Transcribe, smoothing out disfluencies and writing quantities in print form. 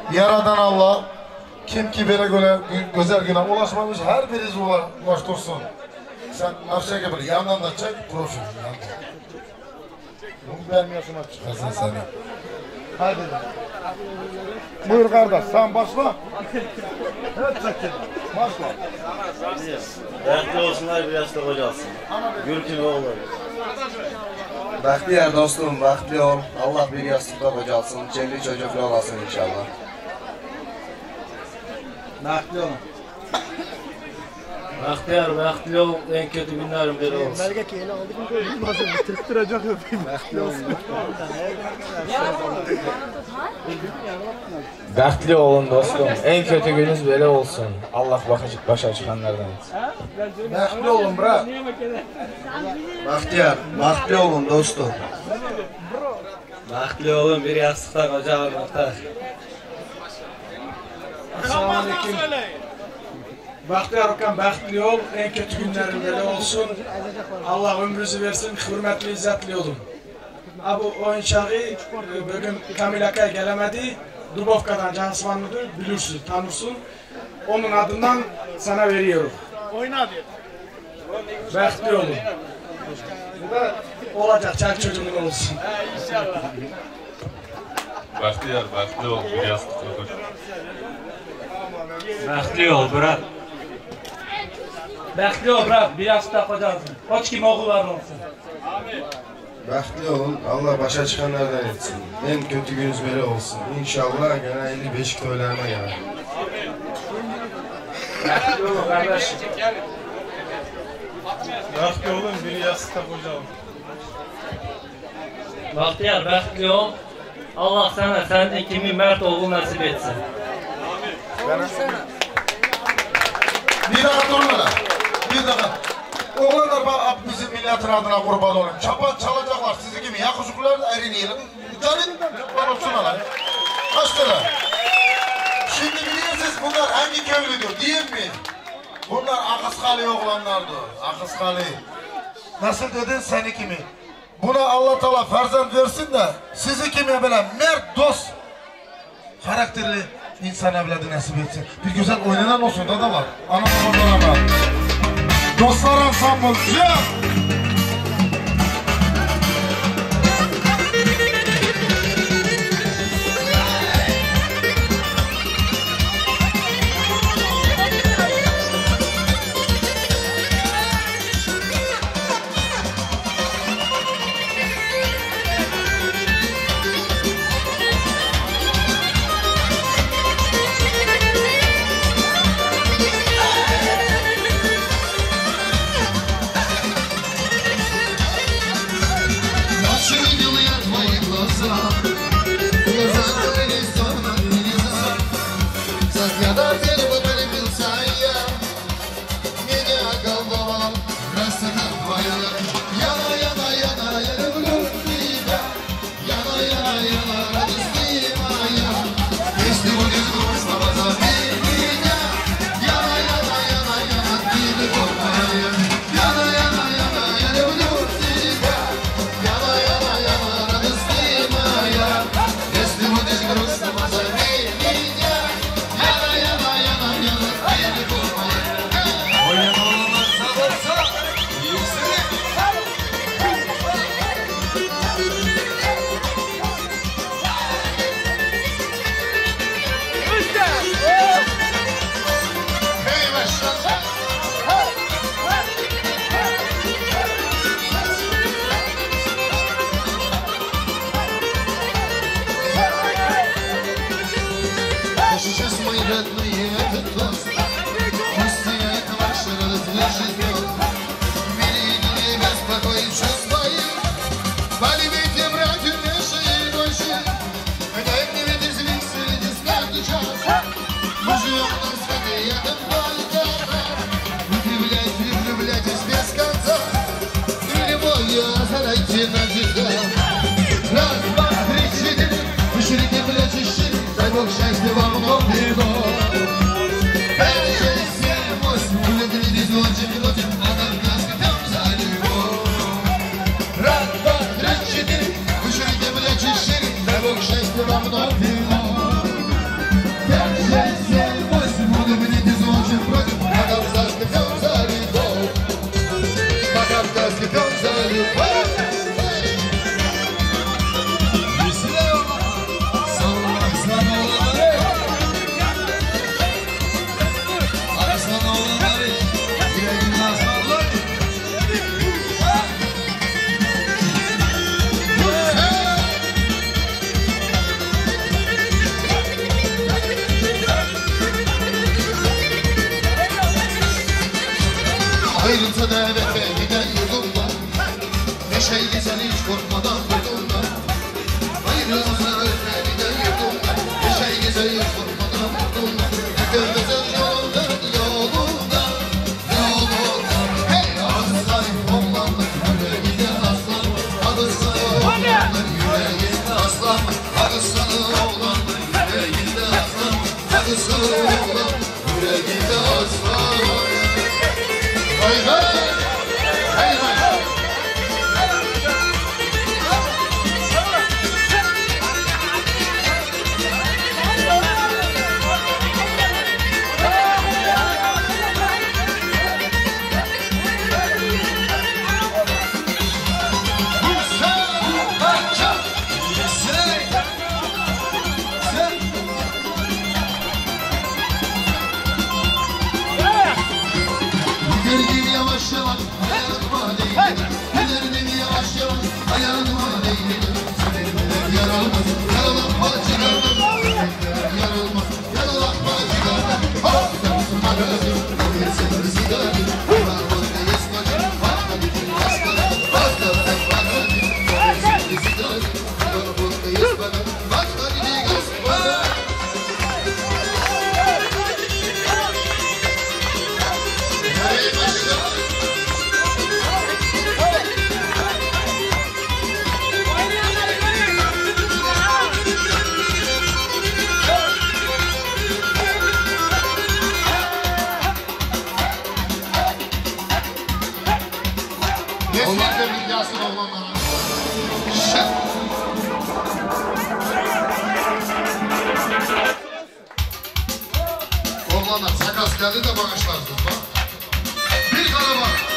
Yaradan Allah kim ki böyle güzel güne ulaşmamış her birisi ulaştırsın. Sen nafşaka bir yandan da çek profil. Bunu vermiyorsun çıkarsın seni. Hadi. Buyur kardeş sen başla. Evet çekin. Başla. Bəxtli olsunlar biraz da qocalsın. Gürkün oğulları. Bəxtiyar dostum, bəxtli ol. Allah bir yastıqda qocalsın. Cevli çocuklu olasın inşallah. Bəxtli olun. Bəxtiyar, bəxtli ol. En kötü günlerim belə olsun. Melgek yeni aldık mı böyle nasıl bitirttirecek öpeyim. Bəxtli olsun. Bəxtli olun dostum. En kötü gününüz böyle olsun. Allah başa çıkanlardan etsin. Bəxtli olun bırak. Bəxtiyar, bəxtli olun dostum. Bəxtli olun bir yastıqda qocalım ortaq. Selamünaleyküm. Bahtiyar Okan, bəxtli ol. En kötü günlerin böyle olsun. Allah ömrünüzü versin. Hürmetli, izzetli olun. Bu oyuncağı bugün Kamil Akay gelemedi. Dubovka'dan Cansmanlı'dır. Bilirsin, tanırsın. Onun adından sana veriyorum. Oyna diyor. Bəxtli olun. Bu da olacak, çay çocuğun olsun. İnşallah. Bəxtiyar, bəxtli ol. Bir yastıqda qoç. Bəxtli ol, bırak. Bəxtli ol, bırak. Bir yastıqda qocalsın. Koç kimi oğulların olsun. Bəxtli olun. Allah başa çıkanlardan etsin. En kötü gününüz böyle olsun. İnşallah gene 55 toylarına gelir. Bəxtli olun kardeşim. Bəxtli olun, bir yastıqda qocalım. Bahtiyar, bəxtli ol. Allah sana, sənin kimi mərd oğul nasip etsin. Bir daha durma lan. Bir daha. Oğlanlar bak bizim milletin adına kurban olun. Çapan çalacaklar sizi gibi yakışıklılar da erineyelim. Canım kurban olsun lan. Kaç lira? Şimdi biliyorsunuz bunlar hangi köylüdür değil mi? Bunlar Akıskalı oğlanlardır. Akıskalı. Nasıl dedin seni kimi? Buna Allah Teala ferzent versin de sizi kimi böyle mert dost karakterli insan evladı nasip etsin. Bir güzel oynanan olsun da var. Anadolu'da var. Dostlar ansambl. kıskanma, yüreğinde asma. Hay hay, hay hay. Giderdim yavaş yavaş hayatıma değdim. Giderdim yavaş yavaş hayatıma değdim. Seninler yaralmaz, yaralanma çıkardım. Seninler yaralmaz, yaralanma çıkardım. Hafızamsın magazin, ömürsün sigarın. Varlıkta yesmacın, varlıkta bütün hastalarım. Hastalarım magazin, ömürsün sigarın. Varlıkta yesmacın, varlıkta bütün hastalarım. Nesli'de milyasın oğlanlara. Oğlanlar sakas geldi de bağışlarsınız bak. Bir kara var.